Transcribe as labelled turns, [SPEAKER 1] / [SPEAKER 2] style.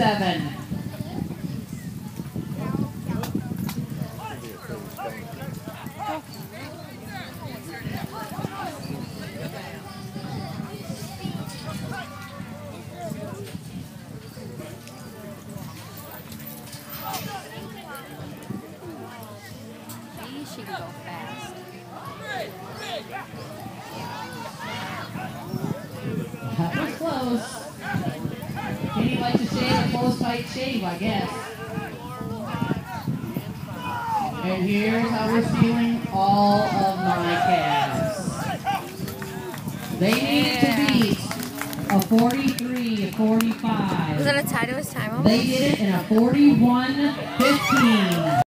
[SPEAKER 1] 7.
[SPEAKER 2] She can go fast.
[SPEAKER 1] That was close. Katie likes to shave a close tight shave, I guess. And here's how we're stealing all of my calves. They needed to beat a 43, a 45.
[SPEAKER 2] Was that a tie to his time?
[SPEAKER 1] They did it in a 41-15.